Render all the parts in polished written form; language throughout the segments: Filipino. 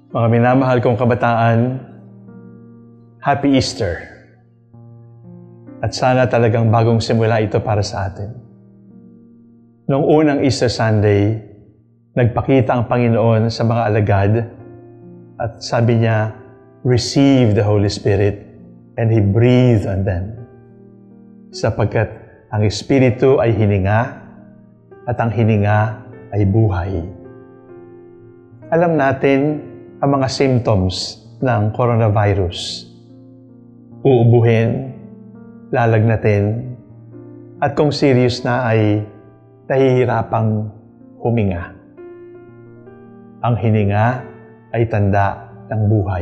Mga minamahal kong kabataan, Happy Easter. At sana talagang bagong simula ito para sa atin. Noong unang Easter Sunday, nagpakita ang Panginoon sa mga alagad at sabi niya, receive the Holy Spirit, and He breathed on them. Sapagkat ang Espiritu ay hininga at ang hininga ay buhay. Alam natin ang mga symptoms ng coronavirus. Uubuhin, lalagnatin, at kung serious na ay nahihirapang huminga. Ang hininga ay tanda ng buhay.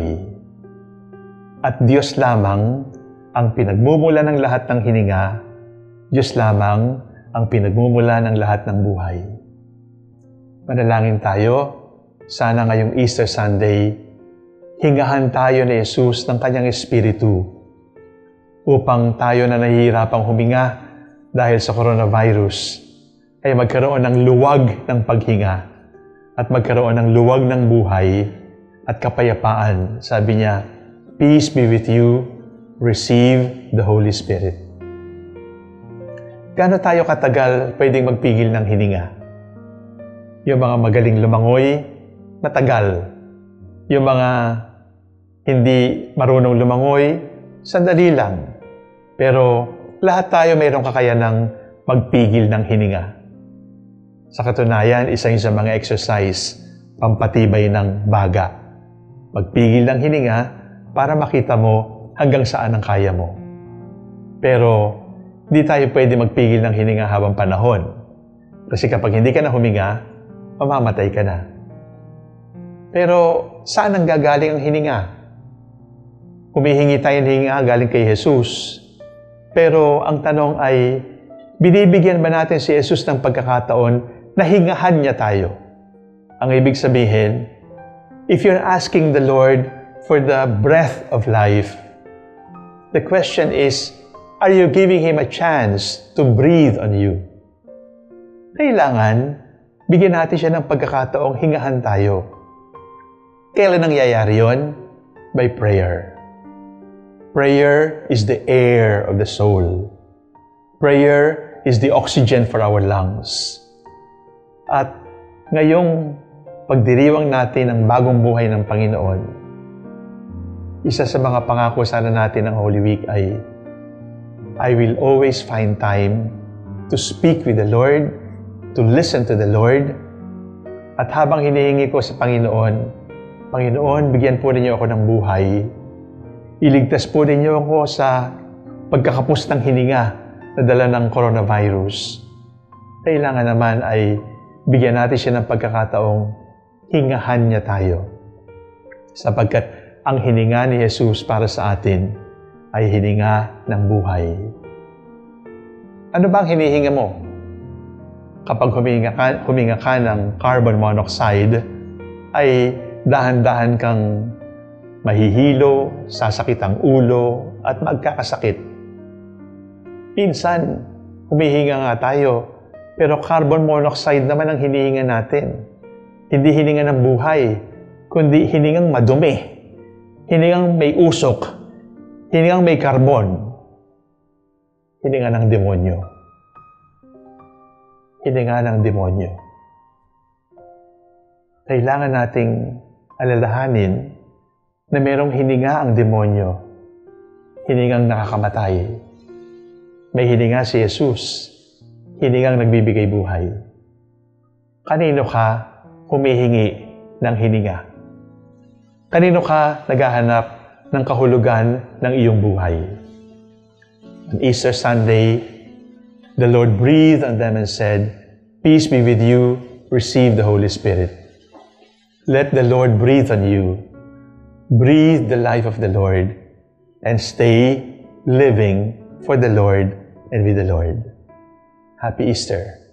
At Diyos lamang ang pinagmumula ng lahat ng hininga, Diyos lamang ang pinagmumula ng lahat ng buhay. Manalangin tayo, sana ngayong Easter Sunday, hingahan tayo ni Jesus ng Kanyang Espiritu upang tayo na nahihirapang huminga dahil sa coronavirus ay magkaroon ng luwag ng paghinga at magkaroon ng luwag ng buhay at kapayapaan. Sabi niya, peace be with you, receive the Holy Spirit. Gaano tayo katagal pwedeng magpigil ng hininga? Yung mga magaling lumangoy, matagal. Yung mga hindi marunong lumangoy, sandali lang. Pero lahat tayo mayroong kakayanang magpigil ng hininga. Sa katunayan, isa yun sa mga exercise, pampatibay ng baga. Magpigil ng hininga para makita mo hanggang saan ang kaya mo. Pero hindi tayo pwede magpigil ng hininga habang panahon. Kasi kapag hindi ka na huminga, mamamatay ka na. Pero saan ang gagaling ang hininga? Humihingi tayo ng hininga galing kay Jesus. Pero ang tanong ay, binibigyan ba natin si Jesus ng pagkakataon na hingahan niya tayo? Ang ibig sabihin, if you're asking the Lord for the breath of life, the question is, are you giving Him a chance to breathe on you? Kailangan, bigyan natin siya ng pagkakataong hingahan tayo. Kailan nangyayari yun? By prayer. Prayer is the air of the soul. Prayer is the oxygen for our lungs. At ngayong pagdiriwang natin ang bagong buhay ng Panginoon, isa sa mga pangako sana natin ng Holy Week ay, I will always find time to speak with the Lord, to listen to the Lord. At habang hinihingi ko sa Panginoon, Panginoon, bigyan po ninyo ako ng buhay. Iligtas po ninyo ako sa pagkakapos ng hininga na dala ng coronavirus. Kailangan naman ay bigyan natin siya ng pagkakataong hingahan niya tayo. Sapagkat ang hininga ni Jesus para sa atin ay hininga ng buhay. Ano ba ang hinihinga mo? Kapag huminga ka ng carbon monoxide, ay dahan-dahan kang mahihilo, sasakit ang ulo, at magkakasakit. Minsan, humihinga nga tayo, pero carbon monoxide naman ang hinihinga natin. Hindi hininga ng buhay, kundi hiningang madumi, hiningang may usok, hiningang may carbon, hininga ng demonyo. Hininga ng demonyo. Kailangan nating alalahanin na merong hininga ang demonyo, hiningang nakakamatay. May hininga si Jesus, hiningang nagbibigay buhay. Kanino ka humihingi ng hininga? Kanino ka naghahanap ng kahulugan ng iyong buhay? On Easter Sunday, the Lord breathed on them and said, peace be with you, receive the Holy Spirit. Let the Lord breathe on you. Breathe the life of the Lord and stay living for the Lord and with the Lord. Happy Easter.